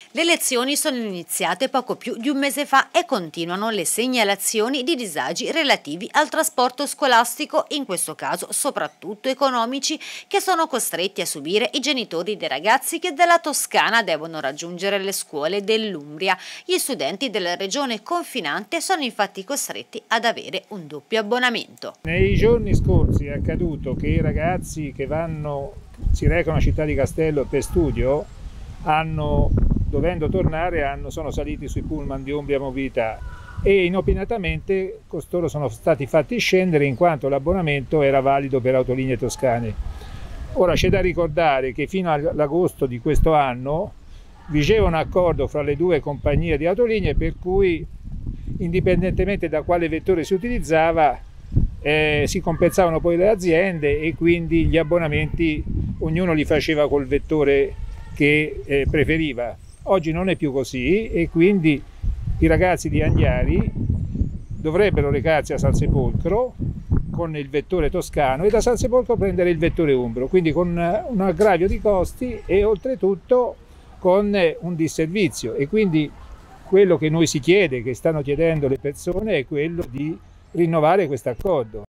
Le lezioni sono iniziate poco più di un mese fa e continuano le segnalazioni di disagi relativi al trasporto scolastico, in questo caso soprattutto economici, che sono costretti a subire i genitori dei ragazzi che dalla Toscana devono raggiungere le scuole dell'Umbria. Gli studenti della regione confinante sono infatti costretti ad avere un doppio abbonamento. Nei giorni scorsi è accaduto che i ragazzi che si recano a Città di Castello per studio dovendo tornare sono saliti sui pullman di Umbria Mobilità e inopinatamente costoro sono stati fatti scendere in quanto l'abbonamento era valido per Autolinee Toscane. Ora c'è da ricordare che fino all'agosto di questo anno vigeva un accordo fra le due compagnie di autolinee per cui indipendentemente da quale vettore si utilizzava si compensavano poi le aziende e quindi gli abbonamenti ognuno li faceva col vettore che preferiva. Oggi non è più così e quindi i ragazzi di Agnari dovrebbero recarsi a San Sepolcro con il vettore toscano e da San Sepolcro prendere il vettore umbro, quindi con un aggravio di costi e oltretutto con un disservizio. E quindi quello che noi si chiede, che stanno chiedendo le persone, è quello di rinnovare questo accordo.